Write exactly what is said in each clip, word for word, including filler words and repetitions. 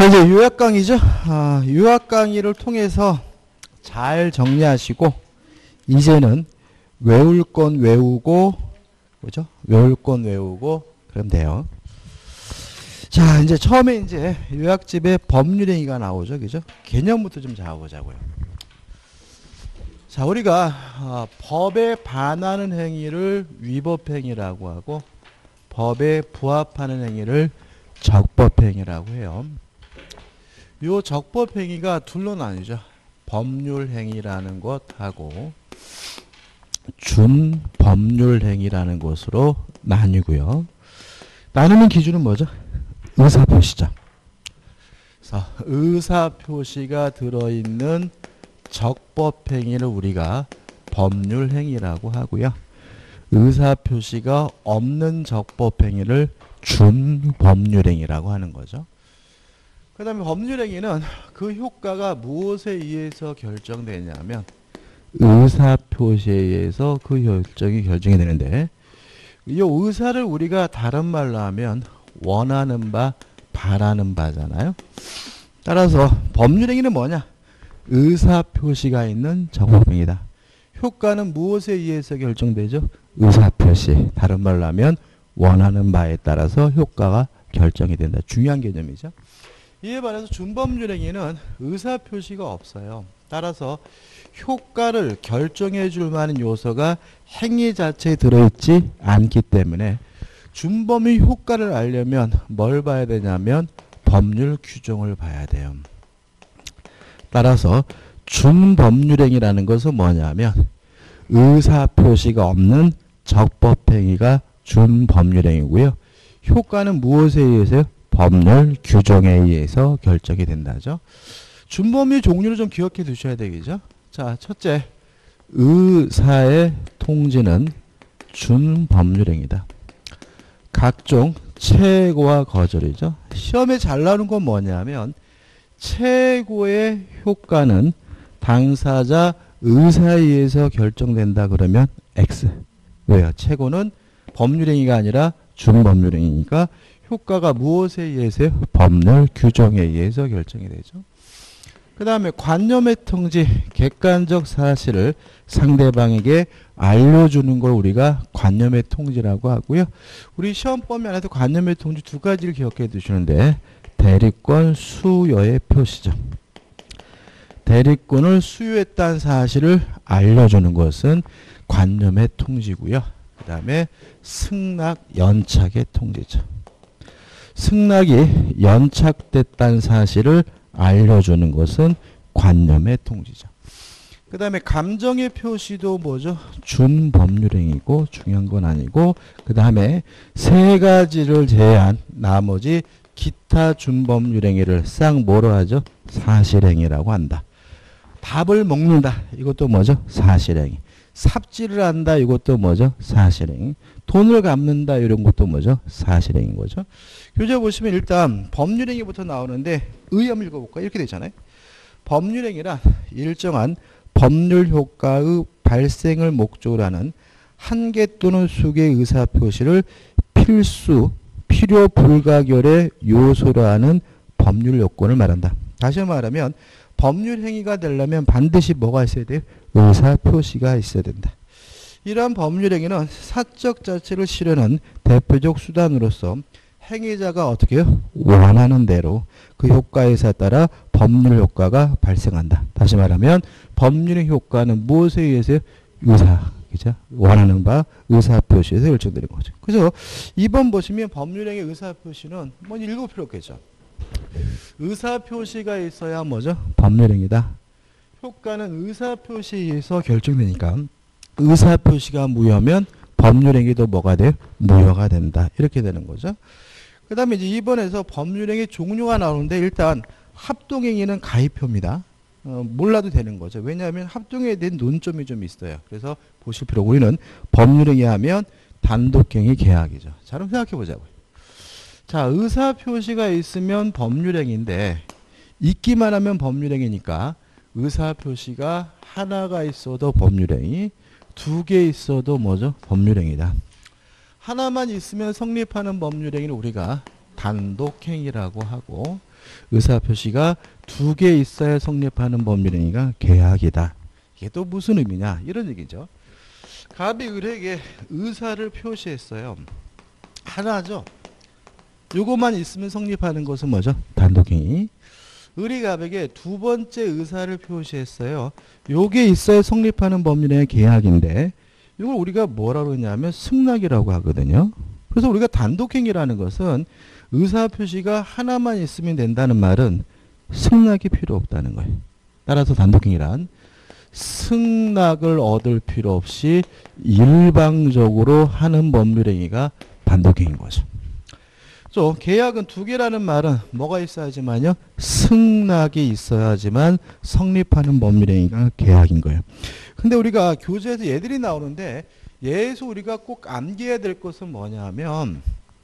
자, 이제 요약 강의죠. 아, 요약 강의를 통해서 잘 정리하시고 이제는 외울 건 외우고, 그죠? 외울 건 외우고 그러면 돼요. 자, 이제 처음에 이제 요약집에 법률행위가 나오죠, 그죠? 개념부터 좀 잡아보자고요. 자, 우리가 어, 법에 반하는 행위를 위법행위라고 하고 법에 부합하는 행위를 적법행위라고 해요. 요 적법행위가 둘로 나뉘죠. 법률행위라는 것하고 준법률행위라는 것으로 나뉘고요. 나누는 기준은 뭐죠? 의사표시죠. 그래서 의사표시가 들어있는 적법행위를 우리가 법률행위라고 하고요. 의사표시가 없는 적법행위를 준법률행위라고 하는 거죠. 그 다음에 법률행위는 그 효과가 무엇에 의해서 결정되냐면 의사표시에 의해서 그 결정이 결정이 되는데 이 의사를 우리가 다른 말로 하면 원하는 바, 바라는 바잖아요. 따라서 법률행위는 뭐냐? 의사표시가 있는 적법행위다. 효과는 무엇에 의해서 결정되죠? 의사표시. 다른 말로 하면 원하는 바에 따라서 효과가 결정이 된다. 중요한 개념이죠. 이에 반해서 준법률행위는 의사표시가 없어요. 따라서 효과를 결정해 줄 만한 요소가 행위 자체에 들어있지 않기 때문에 준법의 효과를 알려면 뭘 봐야 되냐면 법률 규정을 봐야 돼요. 따라서 준법률행위라는 것은 뭐냐면 의사표시가 없는 적법행위가 준법률행위고요. 효과는 무엇에 의해서요? 법률 규정에 의해서 결정이 된다죠. 준법의 종류를 좀 기억해 두셔야 되겠죠. 자, 첫째, 의사의 통지는 준법률행위다. 각종 최고와 거절이죠. 시험에 잘 나오는 건 뭐냐면 최고의 효과는 당사자 의사에 의해서 결정된다 그러면 X. 왜요? 최고는 법률행위가 아니라 준법률행위니까 효과가 무엇에 의해서요? 법률 규정에 의해서 결정이 되죠. 그 다음에 관념의 통지, 객관적 사실을 상대방에게 알려주는 걸 우리가 관념의 통지라고 하고요. 우리 시험범위 안에서 관념의 통지 두 가지를 기억해 두시는데 대리권 수여의 표시죠. 대리권을 수여했다는 사실을 알려주는 것은 관념의 통지고요. 그 다음에 승낙 연착의 통지죠. 승낙이 연착됐다는 사실을 알려주는 것은 관념의 통지죠. 그 다음에 감정의 표시도 뭐죠? 준법률행위고 중요한 건 아니고 그 다음에 세 가지를 제외한 나머지 기타 준법률행위를 싹 뭐로 하죠? 사실행위라고 한다. 밥을 먹는다. 이것도 뭐죠? 사실행위. 삽질을 한다. 이것도 뭐죠? 사실행위. 돈을 갚는다. 이런 것도 뭐죠? 사실행위인 거죠. 교재 보시면 일단 법률행위부터 나오는데 의 한번 읽어볼까요? 이렇게 되잖아요. 법률행위란 일정한 법률 효과의 발생을 목적으로 하는 한 개 또는 수개의 의사표시를 필수, 필요 불가결의 요소로 하는 법률 요건을 말한다. 다시 말하면 법률행위가 되려면 반드시 뭐가 있어야 돼요? 의사표시가 있어야 된다. 이러한 법률행위는 사적 자체를 실현하는 대표적 수단으로서 행위자가 어떻게 해요? 원하는 대로 그 효과에 따라 법률 효과가 발생한다. 다시 말하면 법률의 효과는 무엇에 의해서 의사, 그죠? 원하는 바 의사표시에서 결정되는 거죠. 그래서 이 번 보시면 법률행위 의사표시는 뭐 읽을 필요 없겠죠. 의사표시가 있어야 뭐죠? 법률행위다. 효과는 의사표시에 의해서 결정되니까 의사표시가 무효하면 법률행위도 뭐가 돼요? 무효가 된다. 이렇게 되는 거죠. 그 다음에 이제 이 번에서 법률행위 종류가 나오는데 일단 합동행위는 가입표입니다. 어, 몰라도 되는 거죠. 왜냐하면 합동행위에 대한 논점이 좀 있어요. 그래서 보실 필요. 우리는 법률행위 하면 단독행위 계약이죠. 자, 그럼 생각해 보자고요. 자, 의사표시가 있으면 법률행위인데 있기만 하면 법률행위니까 의사표시가 하나가 있어도 법률행위, 두 개 있어도 뭐죠? 법률행위다. 하나만 있으면 성립하는 법률행위를 우리가 단독행위라고 하고 의사표시가 두 개 있어야 성립하는 법률행위가 계약이다. 이게 또 무슨 의미냐 이런 얘기죠. 갑이 을에게 의사를 표시했어요. 하나죠. 요것만 있으면 성립하는 것은 뭐죠? 단독행위. 을이 갑에게 두 번째 의사를 표시했어요. 요게 있어야 성립하는 법률행위 계약인데 이걸 우리가 뭐라고 하냐면 승낙이라고 하거든요. 그래서 우리가 단독행위라는 것은 의사표시가 하나만 있으면 된다는 말은 승낙이 필요 없다는 거예요. 따라서 단독행위란 승낙을 얻을 필요 없이 일방적으로 하는 법률행위가 단독행위인 거죠. 또 계약은 두 개라는 말은 뭐가 있어야지만요? 승낙이 있어야지만 성립하는 법률행위가 계약인 거예요. 근데 우리가 교재에서 얘들이 나오는데 얘에서 우리가 꼭 암기해야 될 것은 뭐냐 하면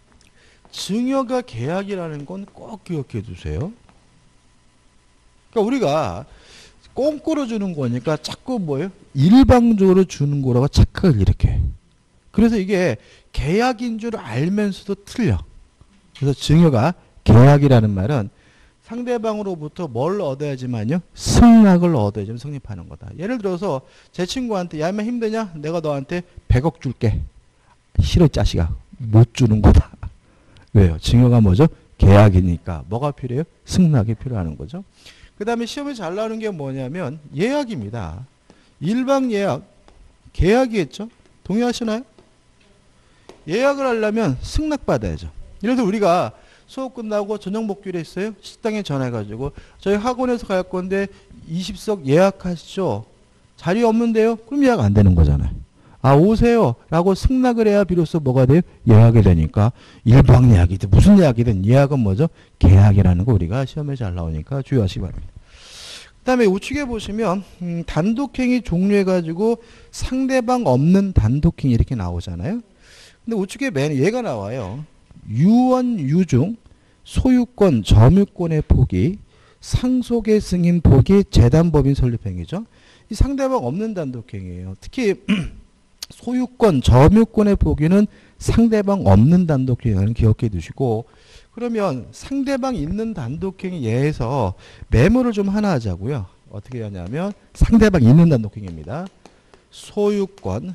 증여가 계약이라는 건 꼭 기억해 두세요. 그러니까 우리가 꽁꼬로 주는 거니까 자꾸 뭐예요? 일방적으로 주는 거라고 착각을 일으켜요. 그래서 이게 계약인 줄 알면서도 틀려. 그래서 증여가 계약이라는 말은 상대방으로부터 뭘 얻어야지만요? 승낙을 얻어야지만 성립하는 거다. 예를 들어서 제 친구한테 야, 인마 힘드냐? 내가 너한테 백억 줄게. 싫어 자식아. 못 주는 거다. 왜요? 증여가 뭐죠? 계약이니까. 뭐가 필요해요? 승낙이 필요한 거죠. 그 다음에 시험에 잘 나오는 게 뭐냐면 예약입니다. 일방 예약. 계약이겠죠? 동의하시나요? 예약을 하려면 승낙받아야죠. 예를 들어 우리가 수업 끝나고 저녁 먹기로 했어요. 식당에 전화해가지고 저희 학원에서 갈 건데 이십 석 예약하시죠. 자리 없는데요? 그럼 예약 안 되는 거잖아요. 아 오세요 라고 승낙을 해야 비로소 뭐가 돼요? 예약이 되니까 일방 예약이든 무슨 예약이든 예약은 뭐죠? 계약이라는 거 우리가 시험에 잘 나오니까 주의하시기 바랍니다. 그 다음에 우측에 보시면 음, 단독행위 종류해가지고 상대방 없는 단독행위 이렇게 나오잖아요. 근데 우측에 맨 얘가 나와요. 유언 유중 소유권 점유권의 포기 상속의 승인 포기 재단법인 설립행위죠. 이 상대방 없는 단독행위예요. 특히 소유권 점유권의 포기는 상대방 없는 단독행위는 기억해 두시고 그러면 상대방 있는 단독행위 예에서 메모를 좀 하나 하자고요. 어떻게 하냐면 상대방 있는 단독행위입니다. 소유권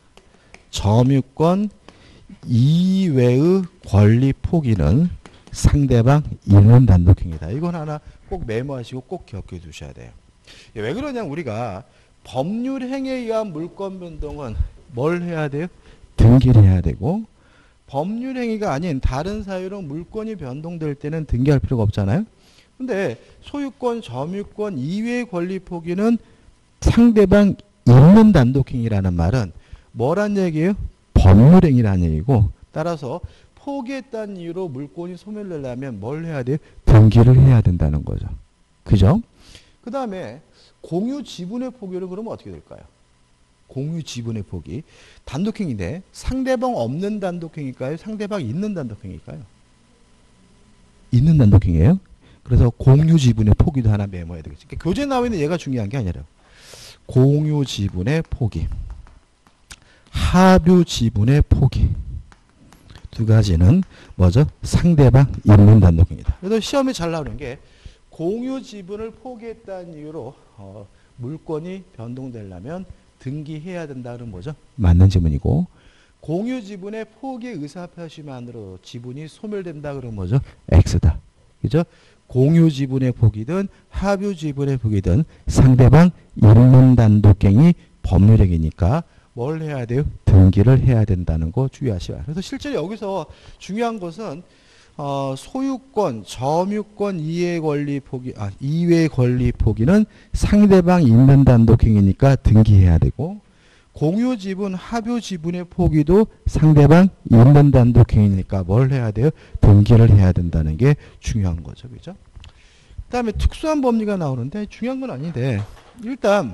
점유권 이외의 권리 포기는 상대방 있는 단독행위다. 이건 하나 꼭 메모하시고 꼭 기억해 두셔야 돼요. 왜 그러냐면 우리가 법률 행위에 의한 물권 변동은 뭘 해야 돼요? 등기를 해야 되고 법률 행위가 아닌 다른 사유로 물권이 변동될 때는 등기할 필요가 없잖아요. 근데 소유권, 점유권 이외의 권리 포기는 상대방 있는 단독행위라는 말은 뭐란 얘기예요? 법률행위라는 얘기고 따라서 포기했다는 이유로 물권이 소멸되려면 뭘 해야 돼요? 등기를 해야 된다는 거죠. 그죠? 그 다음에 공유 지분의 포기는 그러면 어떻게 될까요? 공유 지분의 포기. 단독행위인데 상대방 없는 단독행위일까요? 상대방 있는 단독행위일까요? 있는 단독행위예요. 그래서 공유 지분의 포기도 하나 메모해야 되겠죠. 그러니까 교재에 나와 있는 얘가 중요한 게 아니라 공유 지분의 포기. 합유 지분의 포기. 두 가지는 뭐죠? 상대방 있는 단독행위다. 그래서 시험에 잘 나오는 게 공유 지분을 포기했다는 이유로 어, 물권이 변동되려면 등기해야 된다는 뭐죠? 맞는 지문이고 공유 지분의 포기 의사표시만으로 지분이 소멸된다 그러면 뭐죠? X다. 그죠? 공유 지분의 포기든 합유 지분의 포기든 상대방 있는 단독행위 법률행위니까 뭘 해야 돼요? 등기를 해야 된다는 거 주의하셔야. 그래서 실제로 여기서 중요한 것은 어, 소유권, 점유권 이외의 권리 포기, 아, 이외의 권리 포기는 상대방 있는 단독행위니까 등기해야 되고 공유 지분, 합유 지분의 포기도 상대방 있는 단독행위니까 뭘 해야 돼요? 등기를 해야 된다는 게 중요한 거죠, 그죠? 그다음에 특수한 법리가 나오는데 중요한 건 아닌데 일단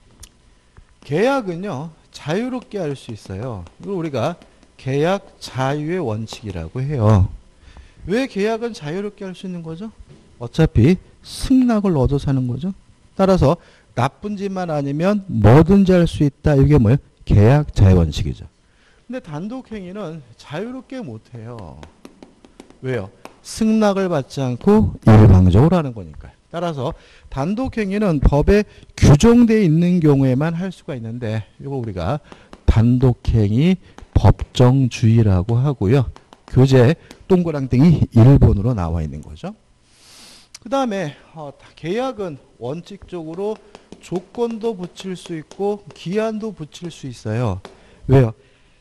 계약은요. 자유롭게 할 수 있어요. 이걸 우리가 계약 자유의 원칙이라고 해요. 왜 계약은 자유롭게 할 수 있는 거죠? 어차피 승낙을 얻어서 하는 거죠. 따라서 나쁜 짓만 아니면 뭐든지 할 수 있다. 이게 뭐예요? 계약 자유 원칙이죠. 근데 단독행위는 자유롭게 못해요. 왜요? 승낙을 받지 않고 일방적으로 하는 거니까요. 따라서 단독행위는 법에 규정되어 있는 경우에만 할 수가 있는데 이거 우리가 단독행위 법정주의라고 하고요. 교재 동그랑땡이 일 번으로 나와 있는 거죠. 그 다음에 어, 계약은 원칙적으로 조건도 붙일 수 있고 기한도 붙일 수 있어요. 왜요?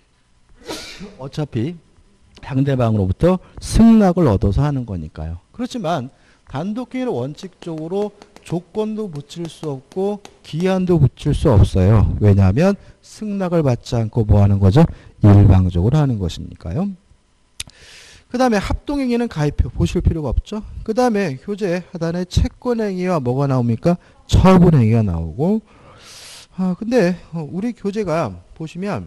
어차피 상대방으로부터 승낙을 얻어서 하는 거니까요. 그렇지만 단독행위는 원칙적으로 조건도 붙일 수 없고 기한도 붙일 수 없어요. 왜냐하면 승낙을 받지 않고 뭐 하는 거죠? 일방적으로 하는 것이니까요. 그 다음에 합동행위는 가입표 보실 필요가 없죠. 그 다음에 교재 하단에 채권행위와 뭐가 나옵니까? 처분행위가 나오고. 아 근데 우리 교재가 보시면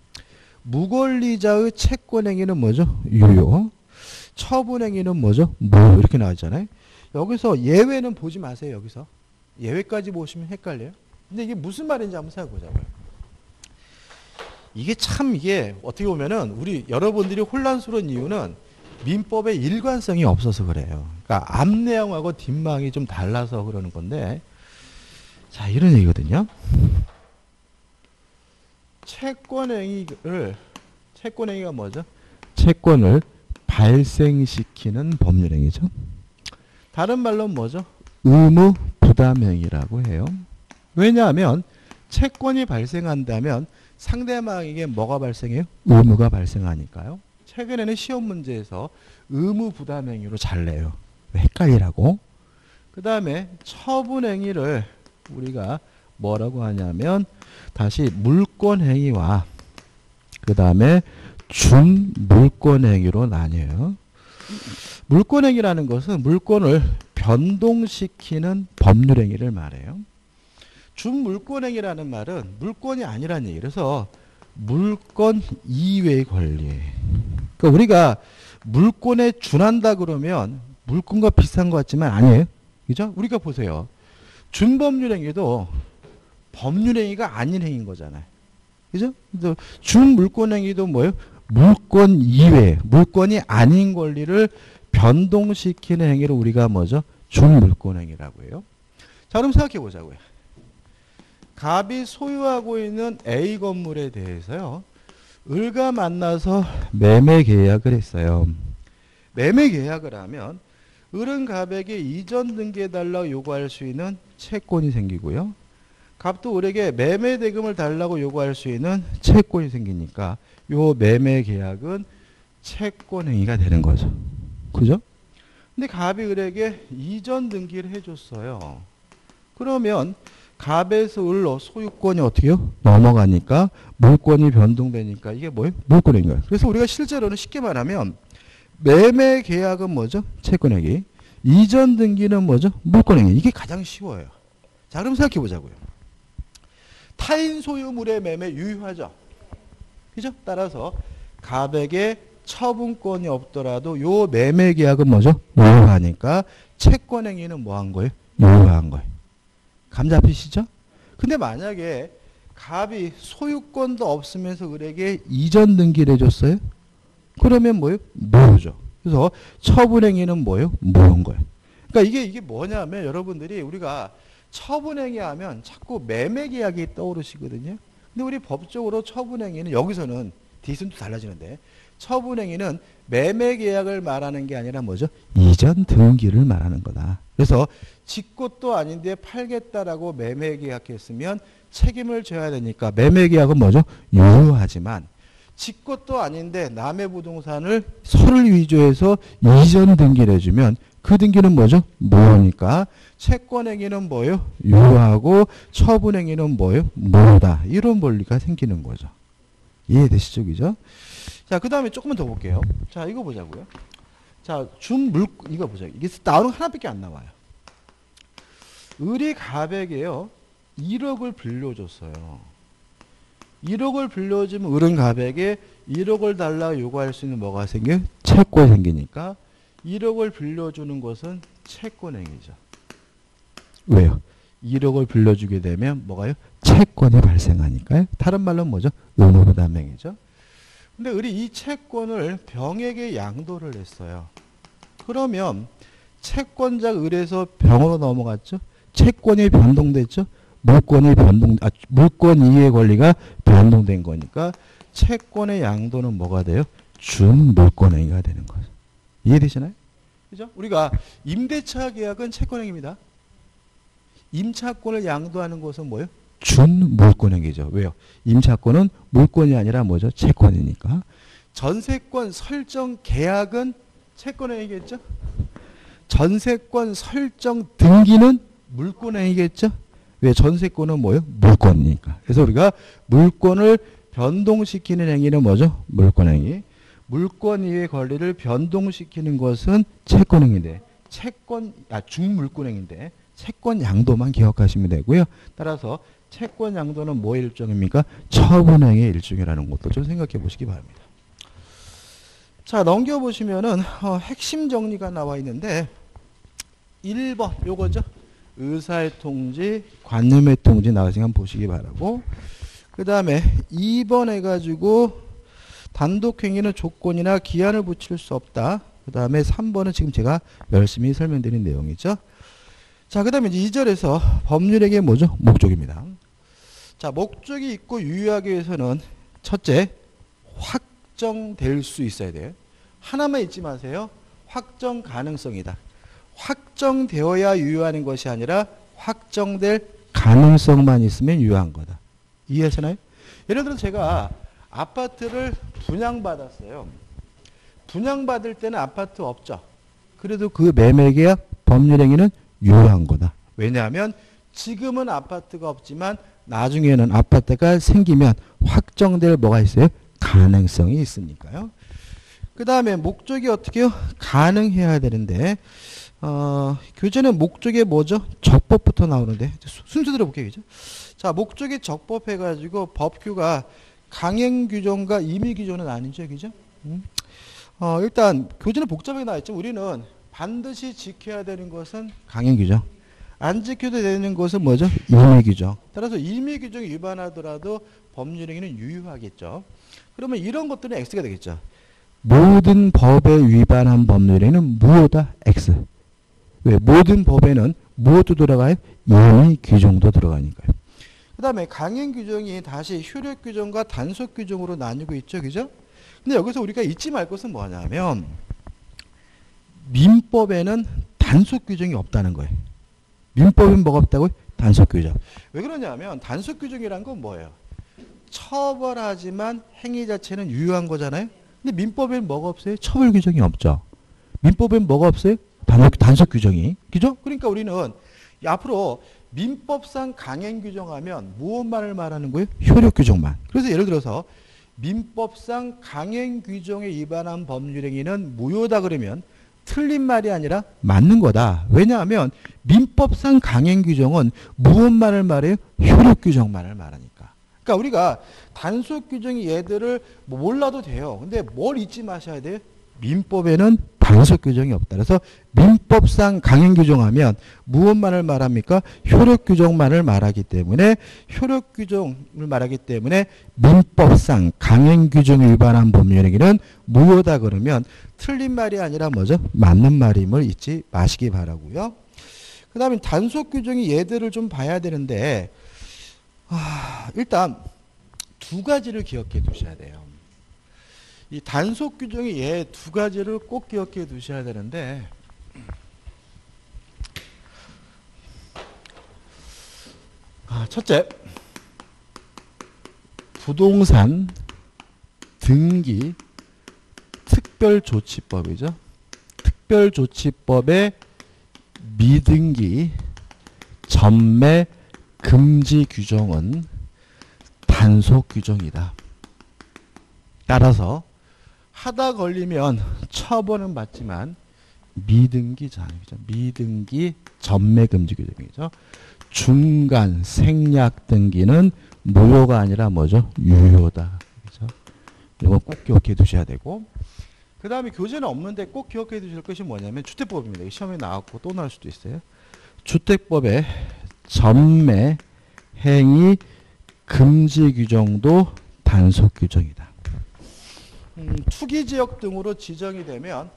무권리자의 채권행위는 뭐죠? 유효. 처분행위는 뭐죠? 무효. 이렇게 나왔잖아요. 여기서 예외는 보지 마세요. 여기서 예외까지 보시면 헷갈려요. 근데 이게 무슨 말인지 한번 생각해보자고요. 이게 참 이게 어떻게 보면은 우리 여러분들이 혼란스러운 이유는 민법의 일관성이 없어서 그래요. 그러니까 앞 내용하고 뒷망이 좀 달라서 그러는 건데, 자 이런 얘기거든요. 채권행위를 채권행위가 뭐죠? 채권을 발생시키는 법률행위죠. 다른 말로 뭐죠? 의무 부담행위라고 해요. 왜냐하면 채권이 발생한다면 상대방에게 뭐가 발생해요? 의무가 발생하니까요. 최근에는 시험 문제에서 의무 부담행위로 잘 내요. 헷갈리라고. 그 다음에 처분행위를 우리가 뭐라고 하냐면 다시 물권행위와 그 다음에 준물권행위로 나뉘어요. 물권행위라는 것은 물권을 변동시키는 법률행위를 말해요. 준물권행위라는 말은 물권이 아니라는 얘기. 그래서 물권 이외의 권리. 그러니까 우리가 물권에 준한다 그러면 물권과 비슷한 것 같지만 아니에요. 그죠? 우리가 보세요. 준법률행위도 법률행위가 아닌 행위인 거잖아요. 그죠? 준물권행위도 뭐예요? 물권 이외, 물권이 아닌 권리를 변동시키는 행위를 우리가 뭐죠? 준물권행위라고 해요. 자, 그럼 생각해 보자고요. 갑이 소유하고 있는 A 건물에 대해서요. 을과 만나서 매매 계약을 했어요. 매매 계약을 하면 을은 갑에게 이전 등기해달라고 요구할 수 있는 채권이 생기고요. 갑도 을에게 매매 대금을 달라고 요구할 수 있는 채권이 생기니까 요 매매 계약은 채권 행위가 되는 거죠. 그죠? 근데 갑이 을에게 이전 등기를 해줬어요. 그러면 갑에서 을로 소유권이 어떻게요? 넘어가니까 물권이 변동되니까 이게 뭐예요? 물권행위예요. 그래서 우리가 실제로는 쉽게 말하면 매매 계약은 뭐죠? 채권행위. 이전 등기는 뭐죠? 물권행위. 이게 가장 쉬워요. 자, 그럼 생각해 보자고요. 타인 소유물의 매매 유효하죠? 그죠? 따라서 갑에게 처분권이 없더라도 요 매매 계약은 뭐죠? 유효하니까 채권행위는 뭐 한 거예요? 유효한 거예요. 감 잡히시죠? 근데 만약에 갑이 소유권도 없으면서 을에게 이전 등기를 해줬어요? 그러면 뭐예요? 무효죠. 그래서 처분행위는 뭐예요? 무효인 거예요. 그러니까 이게 이게 뭐냐면 여러분들이 우리가 처분행위 하면 자꾸 매매계약이 떠오르시거든요. 근데 우리 법적으로 처분행위는 여기서는 디스는 또 달라지는데 처분행위는 매매계약을 말하는 게 아니라 뭐죠? 이전 등기를 말하는 거다. 그래서 지 것도 아닌데 팔겠다라고 매매계약했으면 책임을 져야 되니까 매매계약은 뭐죠? 유효하지만 지 것도 아닌데 남의 부동산을 서를 위조해서 이전 등기를 해주면 그 등기는 뭐죠? 무효니까 채권행위는 뭐예요? 유효하고 처분행위는 뭐예요? 무효다. 이런 원리가 생기는 거죠. 이해되시죠? 그죠? 자, 그 다음에 조금만 더 볼게요. 자, 이거 보자고요. 자, 준물, 이거 보자. 이게 나오는 거 하나밖에 안 나와요. 을이 갑에게요, 일억을 빌려줬어요. 일억을 빌려주면 을은 갑에게 일억을 달라고 요구할 수 있는 뭐가 생겨요? 채권이 생기니까 일억을 빌려주는 것은 채권행위죠. 왜요? 일억을 빌려주게 되면 뭐가요? 채권이 발생하니까요. 다른 말로 뭐죠? 의무부담행위죠. 근데 을이 이 채권을 병에게 양도를 했어요. 그러면 채권자 을에서 병으로 넘어갔죠. 채권이 변동됐죠. 물권이 변동, 아, 물권 이의 권리가 변동된 거니까 채권의 양도는 뭐가 돼요? 준물권행위가 되는 거죠. 이해되시나요? 그죠? 우리가 임대차 계약은 채권행위입니다. 임차권을 양도하는 것은 뭐예요? 준물권행위죠. 왜요? 임차권은 물권이 아니라 뭐죠? 채권이니까. 전세권 설정 계약은 채권행위겠죠? 전세권 설정 등기는 물권행위겠죠? 왜? 전세권은 뭐예요? 물권이니까. 그래서 우리가 물권을 변동시키는 행위는 뭐죠? 물권행위. 물권 이의 권리를 변동시키는 것은 채권행위인데, 채권, 아, 중물권행위인데, 채권 양도만 기억하시면 되고요. 따라서 채권 양도는 뭐의 일종입니까? 처분행위의 일종이라는 것도 좀 생각해 보시기 바랍니다. 자, 넘겨보시면은, 어, 핵심 정리가 나와 있는데, 일 번, 요거죠? 의사의 통지, 관념의 통지 나와있으면 한번 보시기 바라고, 그 다음에 이 번 해가지고, 단독행위는 조건이나 기한을 붙일 수 없다. 그 다음에 삼 번은 지금 제가 열심히 설명드린 내용이죠. 자, 그 다음에 이 절에서 법률행위의 뭐죠? 목적입니다. 자, 목적이 있고 유효하기 위해서는 첫째, 확정될 수 있어야 돼요. 하나만 잊지 마세요. 확정 가능성이다. 확정되어야 유효하는 것이 아니라 확정될 가능성만 있으면 유효한 거다. 이해하시나요? 예를 들어 제가 아파트를 분양받았어요. 분양받을 때는 아파트 없죠. 그래도 그 매매계약 법률행위는 유효한 거다. 왜냐하면 지금은 아파트가 없지만 나중에는 아파트가 생기면 확정될 뭐가 있어요? 가능성이 있으니까요. 그 다음에 목적이 어떻게요? 가능해야 되는데 어, 교재는 목적이 뭐죠? 적법부터 나오는데 순서대로 볼게요. 그죠? 자, 목적이 적법해가지고 법규가 강행규정과 임의규정은 아니죠. 그죠? 음. 어, 일단 교재는 복잡하게 나와 있죠. 우리는 반드시 지켜야 되는 것은 강행규정, 안 지켜도 되는 것은 뭐죠? 임의규정. 따라서 임의규정이 위반하더라도 법률행위는 유효하겠죠. 그러면 이런 것들은 X가 되겠죠. 모든 법에 위반한 법률행위는 무효다. X. 왜? 모든 법에는 무엇도 들어가요? 임의규정도 들어가니까요. 그 다음에 강행규정이 다시 효력규정과 단속규정으로 나뉘고 있죠. 그죠? 근데 여기서 우리가 잊지 말 것은 뭐냐면 민법에는 단속규정이 없다는 거예요. 민법엔 뭐가 없다고요? 단속규정. 왜 그러냐면 단속규정이란 건 뭐예요? 처벌하지만 행위 자체는 유효한 거잖아요. 근데 민법엔 뭐가 없어요? 처벌규정이 없죠. 민법엔 뭐가 없어요? 단속, 단속규정이. 그죠? 그러니까 우리는 앞으로 민법상 강행규정하면 무엇만을 말하는 거예요? 효력규정만. 그래서 예를 들어서 민법상 강행규정에 위반한 법률행위는 무효다 그러면 틀린 말이 아니라 맞는 거다. 왜냐하면 민법상 강행규정은 무엇만을 말해요? 효력규정만을 말하니까. 그러니까 우리가 단속규정이 얘들을 뭐 몰라도 돼요. 근데 뭘 잊지 마셔야 돼요? 민법에는 단속규정이 없다. 그래서 민법상 강행규정하면 무엇만을 말합니까? 효력규정만을 말하기 때문에 효력규정을 말하기 때문에 민법상 강행규정을 위반한 법률행위는 무효다 그러면 틀린 말이 아니라 뭐죠? 맞는 말임을 잊지 마시기 바라고요. 그 다음에 단속규정이 얘들을 좀 봐야 되는데 아, 일단 두 가지를 기억해 두셔야 돼요. 이 단속 규정이 얘 두 가지를 꼭 기억해 두셔야 되는데 아, 첫째, 부동산 등기 특별조치법이죠. 특별조치법의 미등기 전매 금지 규정은 단속 규정이다. 따라서 하다 걸리면 처벌은 받지만 미등기잖아요. 그죠? 미등기 전매 금지 규정이죠. 중간 생략 등기는 무효가 아니라 뭐죠? 유효다. 그죠? 이건 꼭 기억해 두셔야 되고. 그 다음에 교재는 없는데 꼭 기억해 두실 것이 뭐냐면 주택법입니다. 시험에 나왔고 또 나올 수도 있어요. 주택법의 전매 행위 금지 규정도 단속 규정이다. 음, 투기지역 등으로 지정이 되면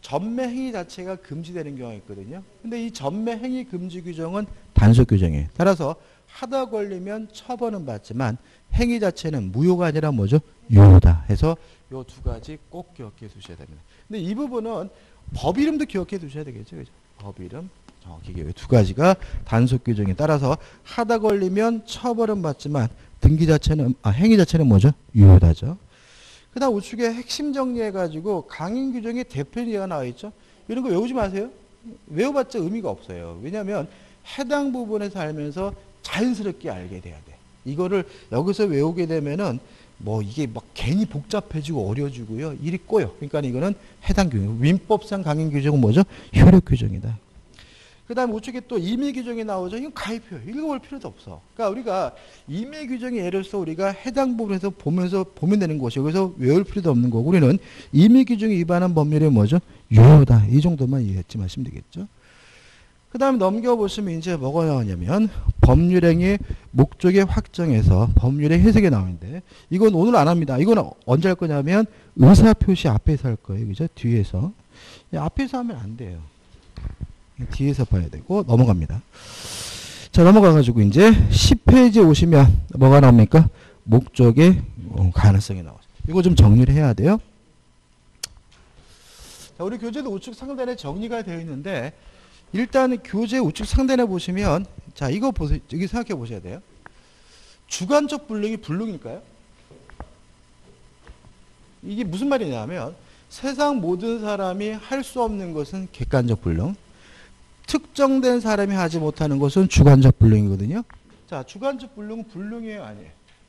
전매 행위 자체가 금지되는 경우가 있거든요. 근데 이 전매 행위 금지 규정은 단속 규정이에요. 따라서 하다 걸리면 처벌은 받지만 행위 자체는 무효가 아니라 뭐죠? 유효다. 해서 요 두 가지 꼭 기억해 두셔야 됩니다. 근데 이 부분은 법 이름도 기억해 두셔야 되겠죠. 그죠? 법 이름. 정확히 이 두 가지가 단속 규정에 따라서 하다 걸리면 처벌은 받지만 등기 자체는, 아, 행위 자체는 뭐죠? 유효다죠. 그 다음 우측에 핵심 정리해가지고 강행 규정의 대표 예가 나와 있죠. 이런 거 외우지 마세요. 외워봤자 의미가 없어요. 왜냐하면 해당 부분에 살면서 자연스럽게 알게 돼야 돼. 이거를 여기서 외우게 되면은 뭐 이게 막 괜히 복잡해지고 어려지고요. 일이 꼬여. 그러니까 이거는 해당 규정. 민법상 강행 규정은 뭐죠? 효력 규정이다. 그 다음에 우측에 또 임의 규정이 나오죠. 이건 가입표예요. 읽어볼 필요도 없어. 그러니까 우리가 임의 규정이 예를 들어서 우리가 해당 부분에서 보면서 보면 되는 것이고 여기서 외울 필요도 없는 거고 우리는 임의 규정이 위반한 법률이 뭐죠? 유효다. 이 정도만 이해했지 마시면 되겠죠. 그 다음에 넘겨보시면 이제 뭐가 나오냐면 법률행위 목적의 확정에서 법률의 해석이 나오는데 이건 오늘 안 합니다. 이건 언제 할 거냐면 의사표시 앞에서 할 거예요. 그죠? 뒤에서. 앞에서 하면 안 돼요. 뒤에서 봐야 되고 넘어갑니다. 자, 넘어가가지고 이제 십 페이지 오시면 뭐가 나옵니까? 목적의 가능성이 나와요. 이거 좀 정리를 해야 돼요. 자, 우리 교재도 우측 상단에 정리가 되어 있는데 일단 교재 우측 상단에 보시면 자, 이거 보세요. 여기 생각해 보셔야 돼요. 주관적 불능이 불능일까요? 이게 무슨 말이냐면 세상 모든 사람이 할 수 없는 것은 객관적 불능. 특정된 사람이 하지 못하는 것은 주관적 불능이거든요. 자, 주관적 불능은 불능이에요, 아니에요?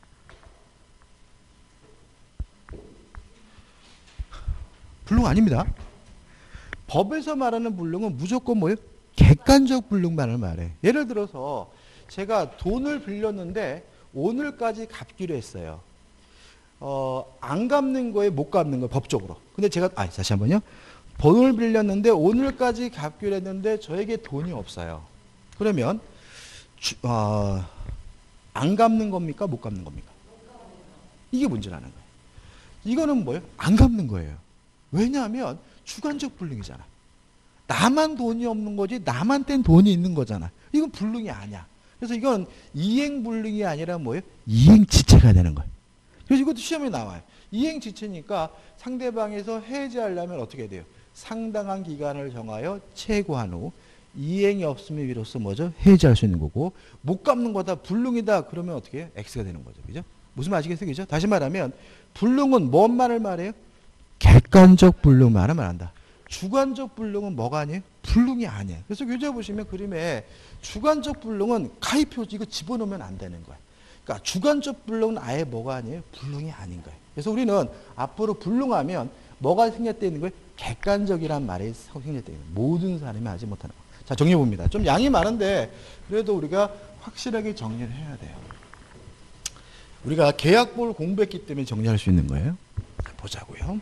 불능 아닙니다. 법에서 말하는 불능은 무조건 뭐예요? 객관적 불능만을 말해. 예를 들어서 제가 돈을 빌렸는데 오늘까지 갚기로 했어요. 어, 안 갚는 거에 못 갚는 거예요, 법적으로. 근데 제가, 아, 다시 한 번요. 돈을 빌렸는데 오늘까지 갚기로 했는데 저에게 돈이 없어요. 그러면 주, 어, 안 갚는 겁니까? 못 갚는 겁니까? 이게 문제라는 거예요. 이거는 뭐예요? 안 갚는 거예요. 왜냐하면 주관적 불능이잖아. 나만 돈이 없는 거지 남한테는 돈이 있는 거잖아. 이건 불능이 아니야. 그래서 이건 이행불능이 아니라 뭐예요? 이행지체가 되는 거예요. 그래서 이것도 시험에 나와요. 이행지체니까 상대방에서 해지하려면 어떻게 돼요? 상당한 기간을 정하여 채고한 후 이행이 없음에 비로소 뭐죠? 해지할 수 있는 거고 못 갚는 거다 불능이다 그러면 어떻게 해요? X가 되는 거죠. 그죠? 무슨 말이겠어요? 그죠? 다시 말하면 불능은 뭔 말을 말해요? 객관적 불능만을 말한다. 주관적 불능은 뭐가 아니에요? 불능이 아니에요. 그래서 교재 보시면 그림에 주관적 불능은 가입표 이거 집어넣으면 안 되는 거예요. 그러니까 주관적 불능은 아예 뭐가 아니에요? 불능이 아닌 거예요. 그래서 우리는 앞으로 불능하면 뭐가 생략되어 있는 거예요? 객관적이란 말이 생략되어 있는 거예요. 모든 사람이 하지 못하는 거. 자, 정리해 봅니다. 좀 양이 많은데 그래도 우리가 확실하게 정리를 해야 돼요. 우리가 계약법을 공부했기 때문에 정리할 수 있는 거예요. 보자고요.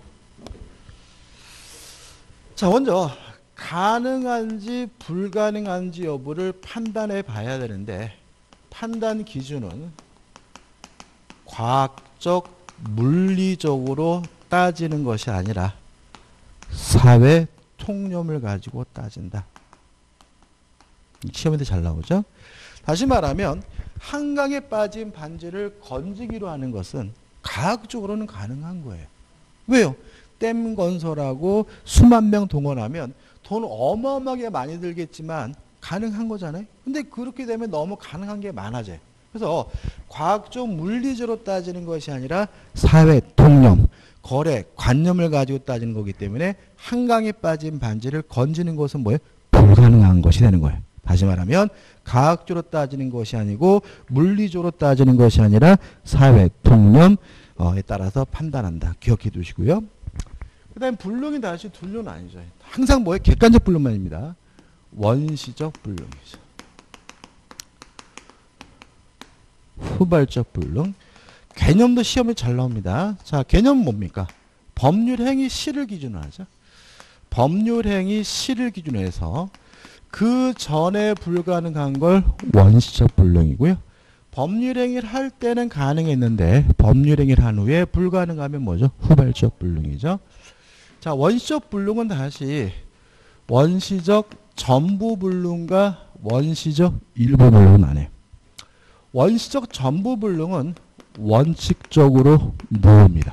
자, 먼저 가능한지 불가능한지 여부를 판단해 봐야 되는데 판단 기준은 과학적 물리적으로 따지는 것이 아니라 사회 통념을 가지고 따진다. 시험에도 잘 나오죠? 다시 말하면 한강에 빠진 반지를 건지기로 하는 것은 과학적으로는 가능한 거예요. 왜요? 댐 건설하고 수만 명 동원하면 돈 어마어마하게 많이 들겠지만 가능한 거잖아요. 근데 그렇게 되면 너무 가능한 게 많아져요. 그래서 과학적 물리적으로 따지는 것이 아니라 사회 통념, 거래, 관념을 가지고 따지는 거기 때문에 한강에 빠진 반지를 건지는 것은 뭐예요? 불가능한 것이 되는 거예요. 다시 말하면 과학적으로 따지는 것이 아니고 물리적으로 따지는 것이 아니라 사회 통념에 따라서 판단한다. 기억해 두시고요. 그 다음에 불능이 다시 둘류는 아니죠. 항상 뭐예요? 객관적 불능만입니다. 원시적 불능이죠. 후발적 불능. 개념도 시험에 잘 나옵니다. 자, 개념은 뭡니까? 법률행위 시를 기준으로 하죠. 법률행위 시를 기준으로 해서 그 전에 불가능한 걸 원시적 불능이고요. 법률행위를 할 때는 가능했는데 법률행위를 한 후에 불가능하면 뭐죠? 후발적 불능이죠. 자, 원시적 불능은 다시 원시적 전부 불능과 원시적 일부 불능은 나뉘어요. 원시적 전부 불능은 원칙적으로 무효입니다.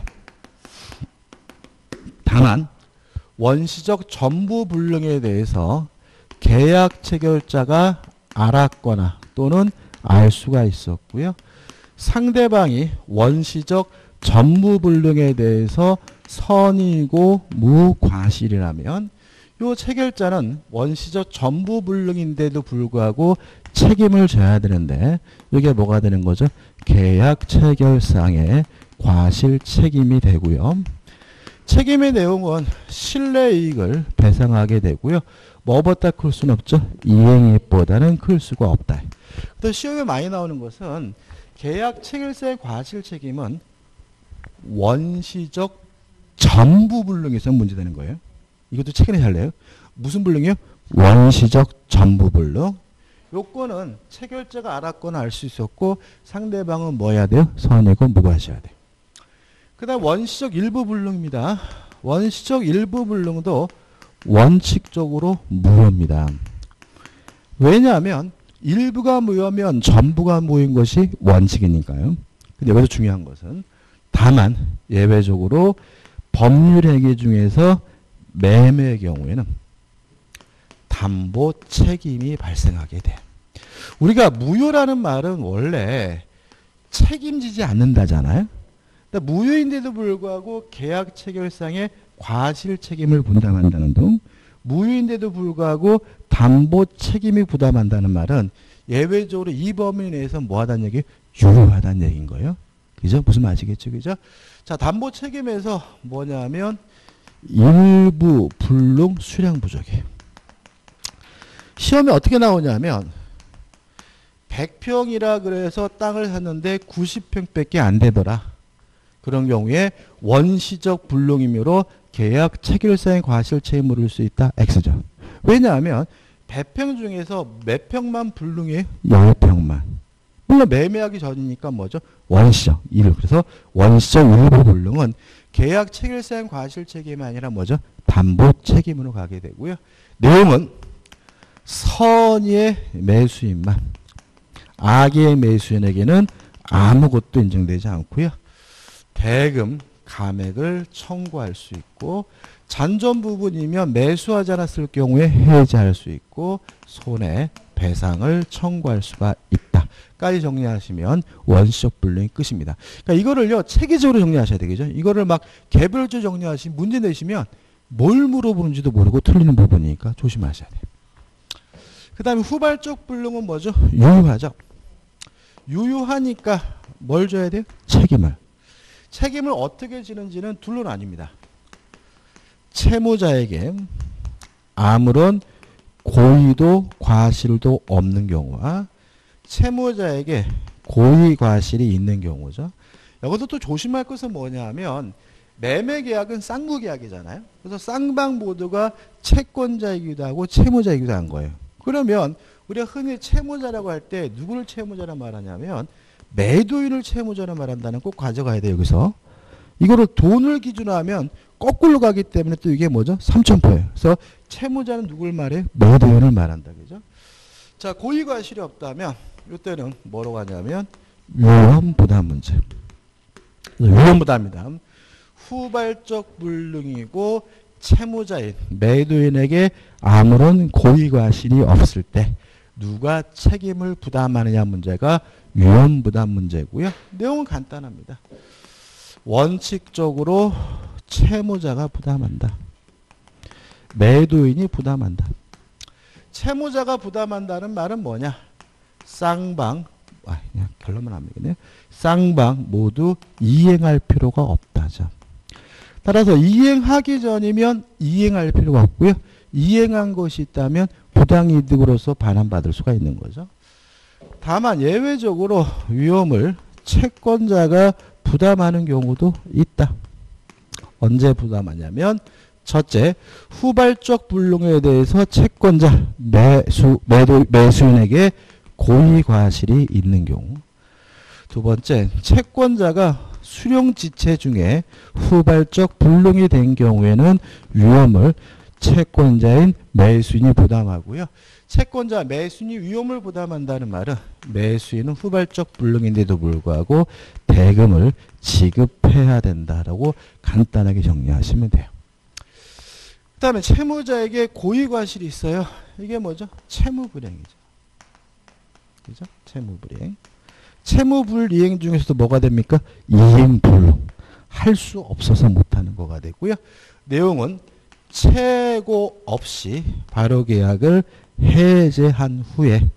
다만 원시적 전부 불능에 대해서 계약 체결자가 알았거나 또는 알 수가 있었고요. 상대방이 원시적 전부 불능에 대해서 선이고 무과실이라면 이 체결자는 원시적 전부 불능인데도 불구하고 책임을 져야 되는데 이게 뭐가 되는 거죠? 계약 체결상의 과실 책임이 되고요. 책임의 내용은 신뢰이익을 배상하게 되고요. 뭐보다 클 수는 없죠. 이행이익보다는 클 수가 없다. 또 시험에 많이 나오는 것은 계약 체결사의 과실 책임은 원시적 전부 불능에서 문제되는 거예요. 이것도 최근에 잘 내요. 무슨 불능이요? 원시적 전부 불능. 요건은 체결자가 알았거나 알 수 있었고 상대방은 뭐 해야 돼요? 선이고 무과하셔야 돼요. 그 다음 원시적 일부 불능입니다. 원시적 일부 불능도 원칙적으로 무효입니다. 왜냐하면 일부가 무효면 전부가 무효인 것이 원칙이니까요. 근데 여기서 중요한 것은 다만 예외적으로 법률행위 중에서 매매의 경우에는 담보 책임이 발생하게 돼. 우리가 무효라는 말은 원래 책임지지 않는다잖아요. 그러니까 무효인데도 불구하고 계약 체결상의 과실 책임을 분담한다는 등 무효인데도 불구하고 담보 책임이 부담한다는 말은 예외적으로 이 범위 내에서 뭐 하다는 얘기? 유효하다는 얘기인 거예요. 그죠? 무슨 말이겠죠? 그죠? 자, 담보 책임에서 뭐냐면 일부 불능 수량 부족이에요. 시험에 어떻게 나오냐면 백 평이라 그래서 땅을 샀는데 구십 평밖에 안 되더라. 그런 경우에 원시적 불능이므로 계약 체결사의 과실 책임을 물을 수 있다. X죠. 왜냐하면 백 평 중에서 몇 평만 불능이에요? 십 평만. 물론 매매하기 전이니까 뭐죠? 원시적. 일. 그래서 원시적 일부 불능은 계약 체결사의 과실 책임이 아니라 뭐죠? 담보 책임으로 가게 되고요. 내용은 선의의 매수인만, 악의 매수인에게는 아무것도 인정되지 않고요. 대금, 감액을 청구할 수 있고 잔존 부분이면 매수하지 않았을 경우에 해지할 수 있고 손해, 배상을 청구할 수가 있다. 까지 정리하시면 원시적 불능이 끝입니다. 그러니까 이거를요 체계적으로 정리하셔야 되겠죠. 이거를 막 개별적으로 정리하시면 문제 내시면 뭘 물어보는지도 모르고 틀리는 부분이니까 조심하셔야 돼요. 그 다음에 후발적 불능은 뭐죠? 유효하죠. 유효하니까 뭘 줘야 돼요? 책임을. 책임을 어떻게 지는지는 둘로 나뉩니다. 채무자에게 아무런 고의도 과실도 없는 경우와 채무자에게 고의 과실이 있는 경우죠. 여기서 또 조심할 것은 뭐냐 하면 매매계약은 쌍무계약이잖아요. 그래서 쌍방 모두가 채권자이기도 하고 채무자이기도 한 거예요. 그러면 우리가 흔히 채무자라고 할 때 누구를 채무자라 말하냐면 매도인을 채무자로 말한다는 꼭 가져가야 돼요. 여기서 이거를 돈을 기준으로 하면 거꾸로 가기 때문에 또 이게 뭐죠? 삼천포예요. 그래서 채무자는 누굴 말해요? 매도인을 말한다. 그죠? 자, 고의과실이 없다면 이때는 뭐로 가냐면 유언부담 문제. 유언부담이다. 후발적 불능이고 채무자인 매도인에게 아무런 고의과실이 없을 때 누가 책임을 부담하느냐 문제가 유언부담 문제고요. 내용은 간단합니다. 원칙적으로 채무자가 부담한다. 매도인이 부담한다. 채무자가 부담한다는 말은 뭐냐? 쌍방, 아, 그냥 결론만 하면 되겠네요. 쌍방 모두 이행할 필요가 없다죠. 따라서 이행하기 전이면 이행할 필요가 없고요. 이행한 것이 있다면 부당이득으로서 반환받을 수가 있는 거죠. 다만 예외적으로 위험을 채권자가 부담하는 경우도 있다. 언제 부담하냐면 첫째, 후발적 불능에 대해서 채권자, 매수, 매도, 매수인에게 고의과실이 있는 경우. 두 번째, 채권자가 수령지체 중에 후발적 불능이 된 경우에는 위험을 채권자인 매수인이 부담하고요. 채권자 매수인이 위험을 부담한다는 말은 매수인은 후발적 불능인데도 불구하고 대금을 지급해야 된다라고 간단하게 정리하시면 돼요. 그 다음에 채무자에게 고의과실이 있어요. 이게 뭐죠? 채무불이행이죠. 그죠? 채무불이행. 채무불이행 중에서도 뭐가 됩니까? 이행불능. 할 수 없어서 못하는 거가 되고요. 내용은 채고 없이 바로계약을 해제한 후에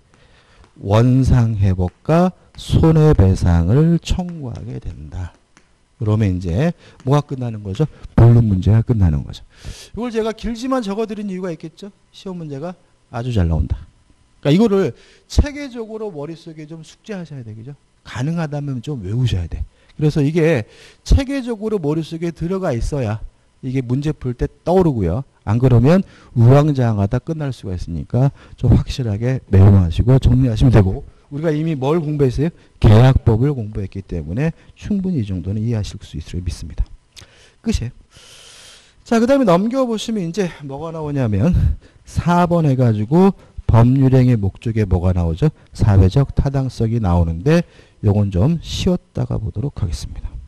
원상회복과 손해배상을 청구하게 된다. 그러면 이제 뭐가 끝나는 거죠? 불능 문제가 끝나는 거죠. 이걸 제가 길지만 적어드린 이유가 있겠죠? 시험 문제가 아주 잘 나온다. 그러니까 이거를 체계적으로 머릿속에 좀 숙지하셔야 되겠죠? 가능하다면 좀 외우셔야 돼. 그래서 이게 체계적으로 머릿속에 들어가 있어야 이게 문제 풀 때 떠오르고요. 안 그러면 우왕좌왕하다 끝날 수가 있으니까 좀 확실하게 메모하시고 정리하시면 되고, 우리가 이미 뭘 공부했어요? 계약법을 공부했기 때문에 충분히 이 정도는 이해하실 수 있으리라 믿습니다. 끝이에요. 자, 그 다음에 넘겨보시면 이제 뭐가 나오냐면 사 번 해가지고 법률행위 목적에 뭐가 나오죠? 사회적 타당성이 나오는데 요건 좀 쉬었다가 보도록 하겠습니다.